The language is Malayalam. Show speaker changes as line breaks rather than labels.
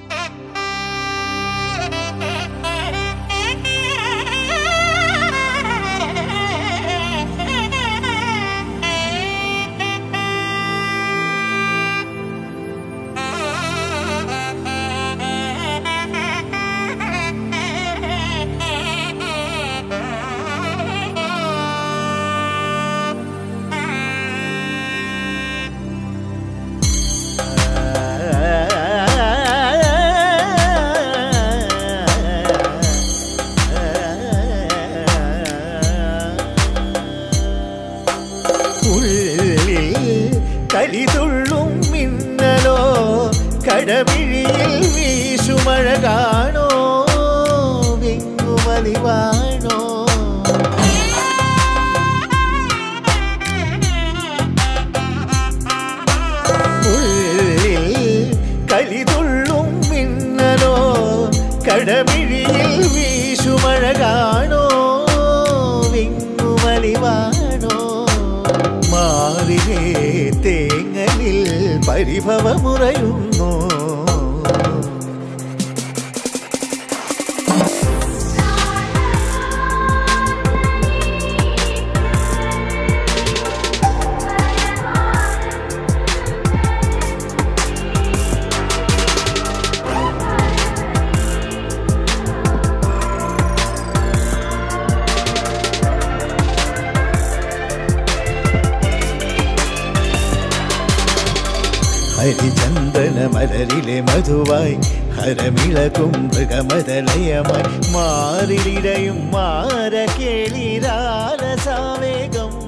കരിതുള്ളും മിന്നലോ കടവിഴിയിൽ വീശുമഴ കാണോ വിങ്ങുമലിവാണോ ഉള്ളിൽ കരിതുള്ളും മിന്നലോ കടവിഴിയിൽ വീശുമഴ കാണോ വിങ്ങുമലിവാണോ മാറിലേ തേങ്ങലിൽ പരിഭവമുറയുന്നു ഹരിചന്ദന മലരിലെ മധുവായി ഹരമിളകും മൃഗമതലയമായി മാറിലിടയും മാര കേളിരാലസാവേഗം